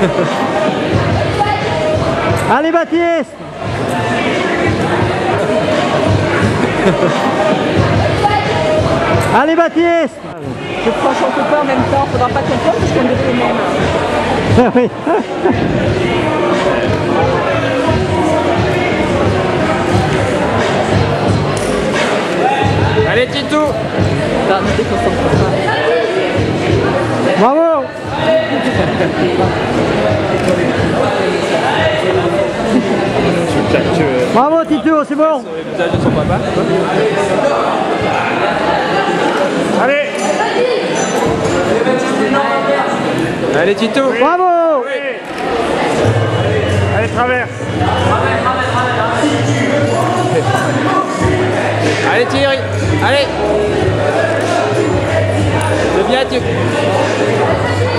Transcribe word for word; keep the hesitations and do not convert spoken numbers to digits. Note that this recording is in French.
Allez Baptiste. Allez Baptiste. Je prends son copain en même temps, faudra pas qu'on porte parce qu'on est les mêmes. Ah oui. Allez Titou. Bah, ne déconcentre pas. Bravo. Bravo Tito, c'est bon. Sur le visage de son papa. Allez. Allez Tito. Bravo. Oui. Allez traverse. Allez Thierry. Allez. C'est bien Thierry.